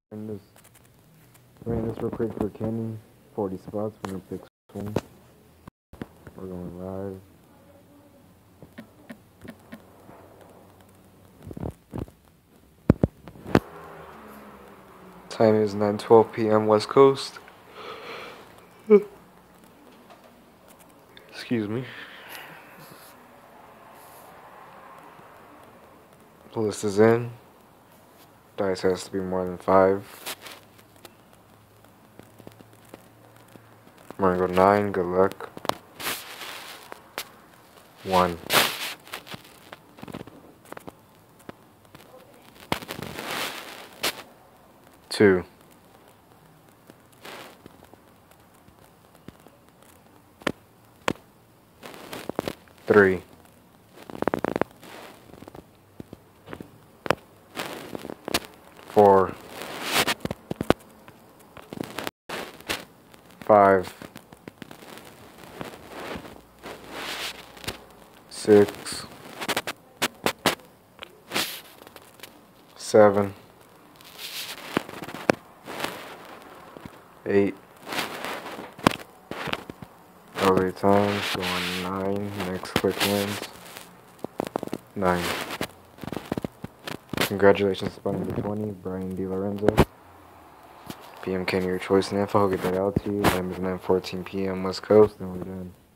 And this ran this real quick for Kenny. 40 spots. Winner picks 20. We're going live. Time is 9:12 p.m. West Coast. Excuse me. The list is in. Dice has to be more than 5. I'm gonna go 9. Good luck. 1. 2. 3. 4. 5. 6. 7. 8. Other times, going 9. Next quick wins. 9. Congratulations, spot number 20, Brian DiLorenzo. PM Kenny, your choice and info. I'll get that out to you. Time is 9:14 p.m. West Coast, and we're done.